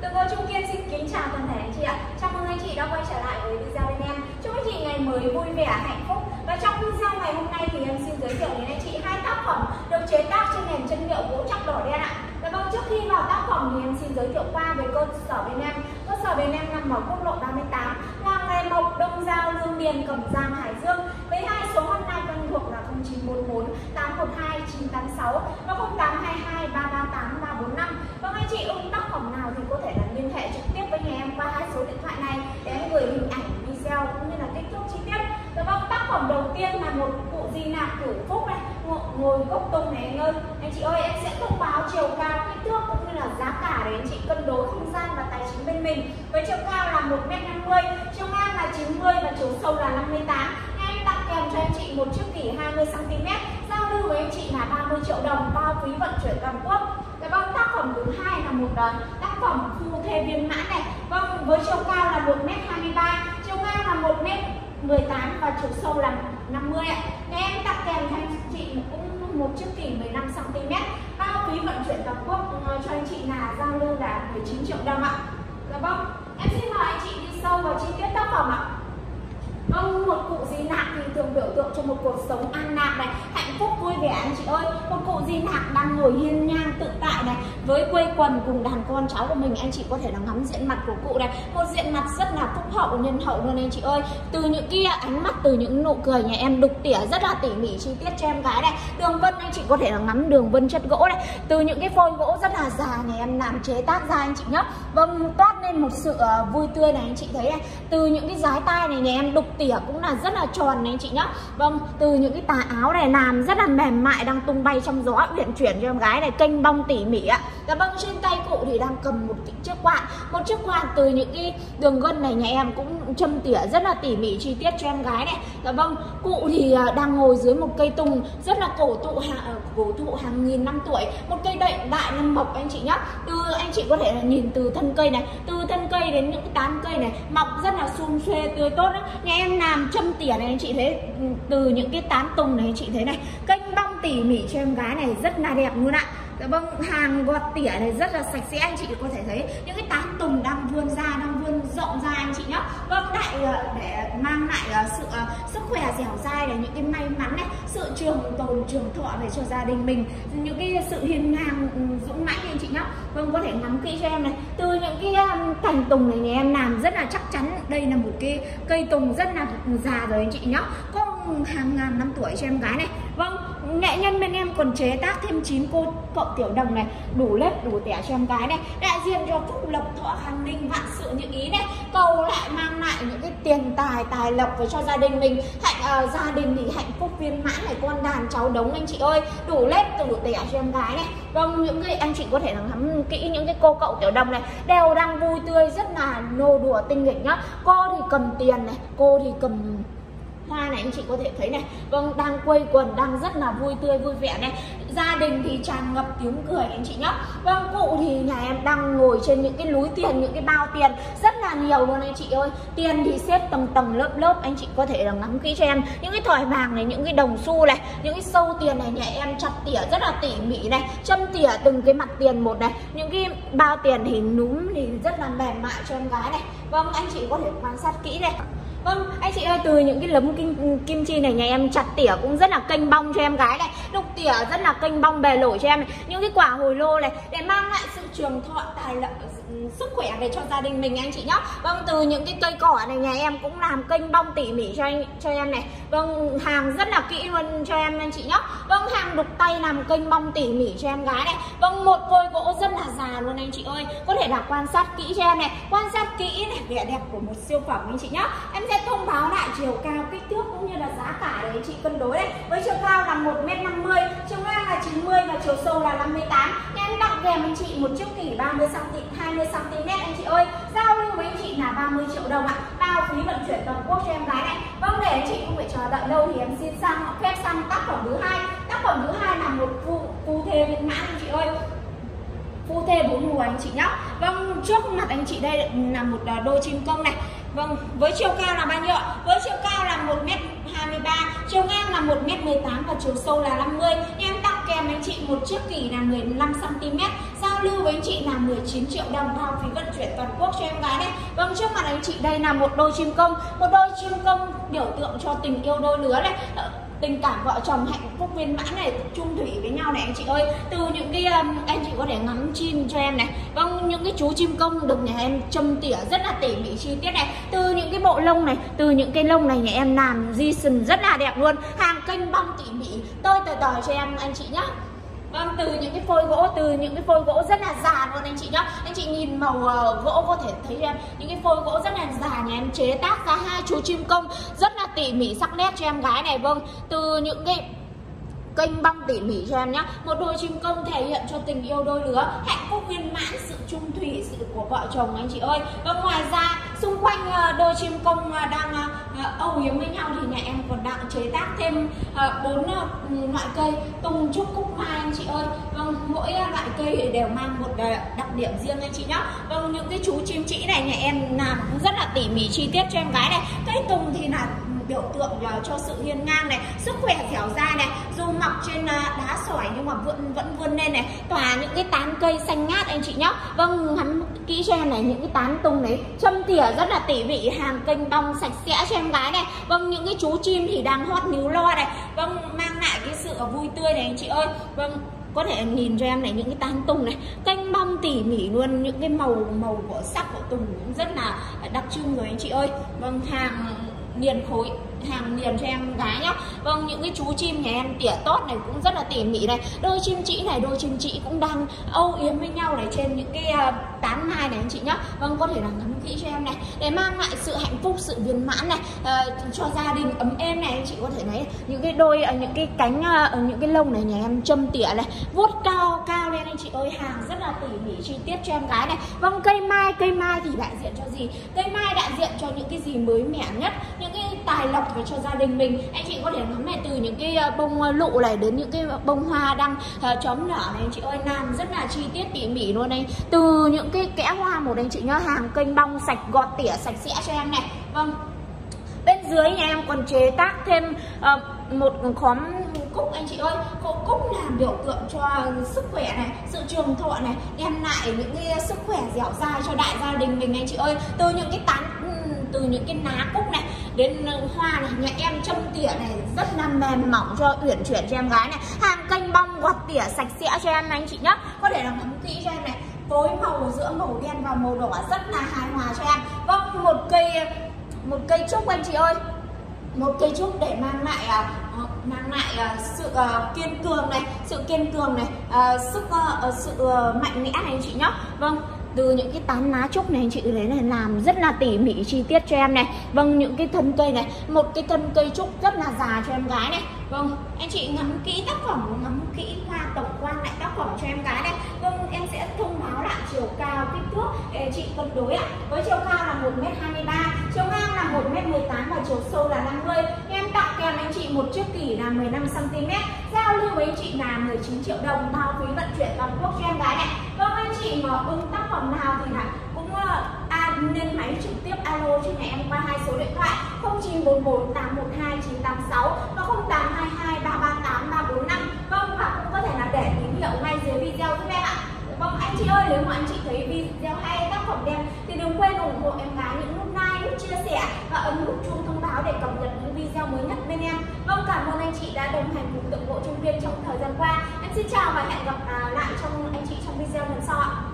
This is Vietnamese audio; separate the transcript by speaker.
Speaker 1: Tường Cô Trung Kiên xin kính chào toàn thể anh chị ạ. Chào mừng anh chị đã quay trở lại với video bên em. Chúc anh chị ngày mới vui vẻ, hạnh phúc. Và trong video ngày hôm nay thì em xin giới thiệu đến anh chị hai tác phẩm được chế tác trên nền chân liệu gỗ chắc đỏ đen ạ. Và vâng, trước khi vào tác phẩm thì em xin giới thiệu qua về cơ sở bên em. Cơ sở bên em nằm ở quốc lộ 38, làng Nghề Mộc, Đông Giao, Lương Điền, Cẩm Giang, Hải Dương. Với hai số hotline quen thuộc là 0944 812 986 và 0822 338 345. Vâng, anh chị ưng tác phẩm nào thì có thể là liên hệ trực tiếp với nhà em qua hai số điện thoại này để em gửi hình ảnh, video cũng như là kích thước chi tiết. Và vâng, tác phẩm đầu tiên là một cụ di nạc cửu phúc này, ngồi gốc tung này anh ơi. Anh chị ơi, em sẽ thông báo chiều cao, kích thước cũng như là giá cả để anh chị cân đối không gian và tài chính bên mình. Với chiều cao là 1m50, chiều ngang là 90 và chiều sâu là 58. Em tặng kèm cho anh chị một chiếc kỷ 20 cm. Giao lưu với anh chị là 30 triệu đồng, bao phí vận chuyển toàn quốc. Và vâng, tác phẩm thứ hai là một tác phẩm phu thê viên mãn này. Vâng, với chiều cao là 1m23, chiều ngang là 1m18 và chiều sâu là 50 ạ. Em tặng kèm cho anh chị cũng một chiếc kỷ 15 cm. Bao phí vận chuyển toàn quốc cho anh chị là giao lưu là 19 triệu đồng ạ. Dạ vâng, em xin mời anh chị đi sâu vào chi tiết tác phẩm ạ. Vâng, một cụ di nạc thì thường biểu tượng cho một cuộc sống an lạc này, hạnh phúc vui vẻ anh chị ơi. Một cụ di nạc đang ngồi hiên ngang tự tại này, với quây quần cùng đàn con cháu của mình. Anh chị có thể là ngắm diện mặt của cụ này, một diện mặt rất là phúc hậu, nhân hậu luôn anh chị ơi. Từ những cái ánh mắt, từ những nụ cười nhà em đục tỉa rất là tỉ mỉ chi tiết cho em gái này. Đường vân anh chị có thể là ngắm đường vân chất gỗ này, từ những cái phôi gỗ rất là già nhà em làm chế tác ra anh chị nhé. Vâng, toát lên một sự vui tươi này anh chị thấy này. Từ những cái dái tai này nhà em đục tỉa cũng là rất là tròn này anh chị nhá. Vâng, từ những cái tà áo này làm rất là mềm mại, đang tung bay trong gió uyển chuyển cho em gái này, kênh bong tỉ mỉ ạ. Và vâng, trên tay cụ thì đang cầm một chiếc quạt, từ những cái đường gân này nhà em cũng châm tỉa rất là tỉ mỉ chi tiết cho em gái này. Và vâng, cụ thì đang ngồi dưới một cây tùng rất là cổ thụ hàng nghìn năm tuổi, một cây đại năm mộc anh chị nhá. Từ anh chị có thể là nhìn từ thân cây này, từ thân cây đến những cái tán cây này mọc rất là sum xuê tươi tốt đó. Nhà em làm châm tỉa này anh chị thấy, từ những cái tán tùng này anh chị thấy này, kênh bong tỉ mỉ cho em gái này rất là đẹp luôn ạ. Dạ vâng, hàng gọt tỉa này rất là sạch sẽ, anh chị có thể thấy những cái tán tùng đang vươn ra, đang vươn rộng ra anh chị nhá. Vâng, để mang lại sự sức khỏe dẻo dai này, những cái may mắn này, sự trường tồn trường thọ về cho gia đình mình, những cái sự hiên ngang dũng mãnh anh chị nhá. Vâng, có thể ngắm kỹ cho em này, từ những cái cành tùng này nhà em làm rất là chắc chắn. Đây là một cái cây tùng rất là già rồi anh chị nhá, có hàng ngàn năm tuổi cho em gái này. Vâng, nghệ nhân bên em còn chế tác thêm 9 cậu tiểu đồng này, đủ lết đủ tẻ cho em gái này, đại diện cho phúc lộc thọ khang ninh vạn sự như ý này, cầu lại mang lại những cái tiền tài lộc về cho gia đình mình, gia đình thì hạnh phúc viên mãn này, con đàn cháu đống anh chị ơi, đủ lết đủ tẻ cho em gái này. Vâng, những cái anh chị có thể là ngắm kỹ những cái cô cậu tiểu đồng này đều đang vui tươi, rất là nô đùa tinh nghịch nhá. Cô thì cầm tiền này, cô thì cầm hoa này anh chị có thể thấy này. Vâng, đang quây quần, đang rất là vui tươi vui vẻ này, gia đình thì tràn ngập tiếng cười anh chị nhá. Vâng, cụ thì nhà em đang ngồi trên những cái núi tiền, những cái bao tiền rất là nhiều luôn anh chị ơi. Tiền thì xếp tầng lớp, anh chị có thể là ngắm kỹ cho em những cái thỏi vàng này, những cái đồng xu này, những cái sâu tiền này nhà em chặt tỉa rất là tỉ mỉ này, châm tỉa từng cái mặt tiền một này, những cái bao tiền thì núm thì rất là mềm mại cho em gái này. Vâng, anh chị có thể quan sát kỹ này. Vâng, anh chị ơi, từ những cái lấm kim chi này nhà em chặt tỉa cũng rất là kênh bong cho em gái này, đục tỉa rất là kênh bong bề nổi cho em này, những cái quả hồi lô này để mang lại sự trường thọ tài lộc sức khỏe về cho gia đình mình anh chị nhá. Vâng, từ những cái cây cỏ này nhà em cũng làm kênh bong tỉ mỉ cho em này. Vâng, hàng rất là kỹ luôn cho em anh chị nhá. Vâng, hàng đục tay làm kênh bong tỉ mỉ cho em gái này. Vâng, một phôi gỗ rất là già luôn anh chị ơi, có thể là quan sát kỹ cho em này, quan sát kỹ này, vẻ đẹp của một siêu phẩm anh chị nhá. Em sẽ thông báo lại chiều cao, kích thước cũng như là giá cả để anh chị cân đối đấy. Với chiều cao là 1m50, chiều ngang là 90 và chiều sâu là 58. Em tặng kèm anh chị một chiếc kỷ 20 cm anh chị ơi. Giao lưu với anh chị là 30 triệu đồng ạ, bao phí vận chuyển toàn quốc cho em gái này. Vâng, để anh chị không phải chờ đợi lâu thì em xin phép sang tác phẩm thứ hai. Tác phẩm thứ hai là một phu thê viên mãn anh chị ơi, phu thê 4 mùa anh chị nhá. Vâng, trước mặt anh chị đây là một đôi chim công này. Vâng, với chiều cao là bao nhiêu ạ? Với chiều cao là 1m23, chiều ngang là 1m18 và chiều sâu là 50. Em tặng kèm anh chị một chiếc kỷ là 15 cm. Giao giao lưu với anh chị là 19 triệu đồng bao phí vận chuyển toàn quốc cho em gái này. Vâng, trước mặt anh chị đây là một đôi chim công, biểu tượng cho tình yêu đôi lứa này, tình cảm vợ chồng hạnh phúc viên mãn này, chung thủy với nhau này anh chị ơi. Từ những cái anh chị có thể ngắm chim cho em này. Vâng, những cái chú chim công được nhà em châm tỉa rất là tỉ mỉ chi tiết này. Từ những cái bộ lông này, từ những cái lông này nhà em làm di sừng rất là đẹp luôn. Hàng kênh băng tỉ mỉ tơi tời cho em anh chị nhá. Vâng, từ những cái phôi gỗ rất là già luôn anh chị nhá. Anh chị nhìn màu gỗ có thể thấy em những cái phôi gỗ rất là già, nhà em chế tác ra hai chú chim công rất là tỉ mỉ sắc nét cho em gái này. Vâng, từ những cái kênh băng tỉ mỉ cho em nhá. Một đôi chim công thể hiện cho tình yêu đôi lứa, hạnh phúc viên mãn, sự chung thủy, sự của vợ chồng anh chị ơi. Và ngoài ra xung quanh đôi chim công đang âu yếm với nhau thì nhà em còn đang chế tác thêm 4 loại cây tùng, trúc, cúc, mai anh chị ơi. Vâng, mỗi loại cây đều mang một đặc điểm riêng anh chị nhá. Vâng, những cái chú chim chỉ này nhà em làm cũng rất là tỉ mỉ chi tiết cho em gái này. Cây tùng thì là biểu tượng cho sự hiên ngang này, sức khỏe dẻo dai này, dù mọc trên đá sỏi nhưng mà vẫn vươn lên này, tỏa những cái tán cây xanh ngát anh chị nhá. Vâng, ngắm kỹ cho em này, những cái tán tùng đấy châm tỉa rất là tỉ mỉ, hàng kênh bong sạch sẽ cho em gái này. Vâng, những cái chú chim thì đang hót níu lo này, vâng, mang lại cái sự vui tươi này anh chị ơi. Vâng, có thể nhìn cho em này, những cái tán tùng này kênh bong tỉ mỉ luôn, những cái màu của sắc của tùng cũng rất là đặc trưng rồi anh chị ơi. Vâng, hàng liền cho em gái nhá. Vâng, những cái chú chim nhà em tỉa tốt này cũng rất là tỉ mỉ này. Đôi chim chỉ cũng đang âu yếm với nhau này trên những cái tán mai này anh chị nhá. Vâng, có thể là ngắm kỹ cho em này để mang lại sự hạnh phúc, sự viên mãn này, cho gia đình ấm êm này anh chị có thể thấy những cái đôi những cái cánh những cái lông này nhà em châm tỉa này, vuốt cao lên anh chị ơi, hàng rất là tỉ mỉ chi tiết cho em gái này. Vâng, cây mai thì đại diện cho gì? Cây mai đại diện cho những cái gì mới mẻ nhất, những cái tài lộc về cho gia đình mình. Anh chị có thể ngắm này, từ những cái bông lụ này đến những cái bông hoa đang chớm nở này anh chị ơi, làm rất là chi tiết tỉ mỉ luôn đây. Từ những cái kẽ hoa một anh chị nhá, hàng kênh bong sạch gọt tỉa sạch sẽ cho em này. Vâng, bên dưới nhà em còn chế tác thêm một khóm cúc anh chị ơi. Cúc là biểu tượng cho sức khỏe này, sự trường thọ này, đem lại những cái sức khỏe dẻo dai cho đại gia đình mình anh chị ơi. Từ những cái lá cúc này đến hoa này nhà em châm tỉa này rất là mềm mỏng cho uyển chuyển cho em gái này, hàng kênh bong gọt tỉa sạch sẽ cho em anh chị nhá. Có thể là ngắm kỹ cho em này, phối màu giữa màu đen và màu đỏ rất là hài hòa cho em. Vâng, một cây trúc anh chị ơi, một cây trúc để mang lại sự kiên cường này, sự mạnh mẽ này anh chị nhá. Vâng, từ những cái tán lá trúc này anh chị thấy này, làm rất là tỉ mỉ chi tiết cho em này. Vâng, những cái thân cây này, một cái thân cây trúc rất là già cho em gái này. Vâng, anh chị ngắm kỹ tác phẩm, ngắm kỹ qua tổng quan lại tác phẩm cho em gái này. Vâng, em sẽ thông báo lại chiều cao kích thước để chị cân đối ạ. Với chiều cao là 1m23, chiều ngang là 1m18 và chiều sâu là 50. Em tặng kèm anh chị một chiếc kỷ là 15cm. Giao lưu với anh chị là 19 triệu đồng bao phí vận chuyển toàn quốc cho em gái này. Vâng, anh chị mà ưng tác phẩm nào thì là cũng nên máy trực tiếp alo cho nhà em qua hai số điện thoại 0944 812 986 và 0822 338 345. Vâng, và cũng có thể là để tín hiệu ngay dưới video giúp em ạ. Vâng, anh chị ơi, nếu mà anh chị thấy video hay, tác phẩm đẹp thì đừng quên ủng hộ em gái những nút like, nút chia sẻ và ấn nút chuông thông báo để cập nhật những video mới nhất bên em. Vâng, cảm ơn anh chị đã đồng hành cùng tượng bộ trung viên trong thời gian qua. Em xin chào và hẹn gặp lại anh chị trong video lần sau ạ.